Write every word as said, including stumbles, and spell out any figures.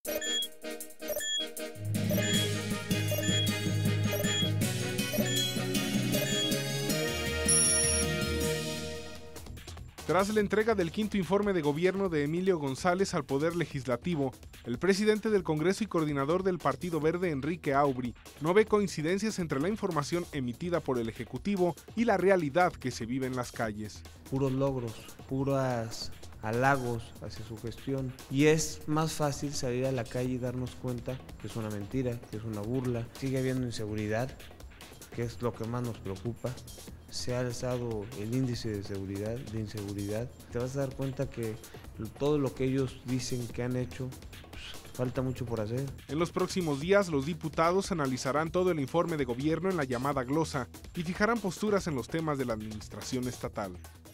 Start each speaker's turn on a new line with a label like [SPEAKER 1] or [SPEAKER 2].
[SPEAKER 1] Tras la entrega del quinto informe de gobierno de Emilio González al Poder Legislativo, el presidente del Congreso y coordinador del Partido Verde, Enrique Aubry, no ve coincidencias entre la información emitida por el Ejecutivo y la realidad que se vive en las calles.
[SPEAKER 2] Puros logros, puras halagos hacia su gestión, y es más fácil salir a la calle y darnos cuenta que es una mentira, que es una burla. Sigue habiendo inseguridad, que es lo que más nos preocupa. Se ha alzado el índice de seguridad, de inseguridad. Te vas a dar cuenta que todo lo que ellos dicen que han hecho, pues, falta mucho por hacer.
[SPEAKER 1] En los próximos días, los diputados analizarán todo el informe de gobierno en la llamada glosa y fijarán posturas en los temas de la administración estatal.